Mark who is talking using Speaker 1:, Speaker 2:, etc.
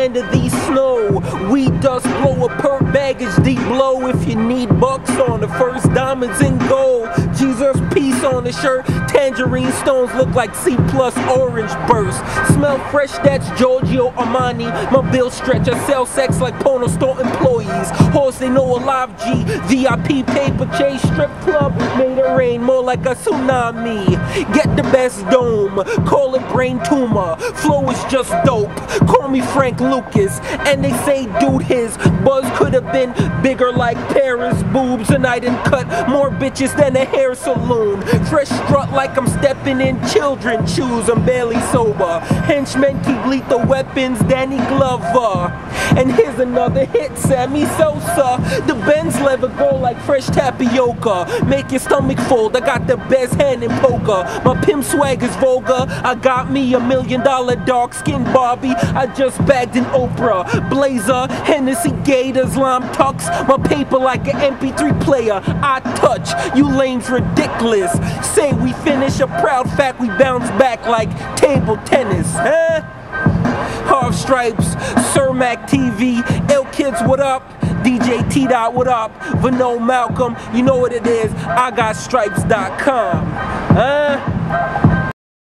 Speaker 1: land of these snow. Weed dust blow a per baggage deep blow. If you need bucks on the first, diamonds in gold. Jesus peace on the shirt. Tangerine stones look like C+ orange burst. Smell fresh, that's Giorgio Armani. My bill stretch, I sell sex like porno store employees. Horse, they know a live G. VIP paper chase strip club. Made it rain more like a tsunami. Get the best dome, call it brain tumor. Flow is just dope, call me Frank Lucas. And they say dude his buzz could have been bigger like Paris boobs. And I done cut more bitches than a hair saloon. Fresh strut like I'm stepping in children's shoes. I'm barely sober. Henchmen keep lethal weapons, Danny Glover. And here's another hit, Sammy Sosa. The Benz leather go like fresh tapioca. Make your stomach fold, I got the best hand in poker. My pimp swag is vulgar. I got me $1 million dark skin Barbie. I just bagged an Oprah Blazer, Hennessy Gators, lime tux. My paper like an MP3 player. I touch, you lames ridiculous. Say we finish a proud fact, we bounce back like table tennis, huh? Half Stripes, Sir Mac TV, Ill Kids, what up? DJ T-Dot, what up? Vano Malcolm, you know what it is. I got stripes.com, huh?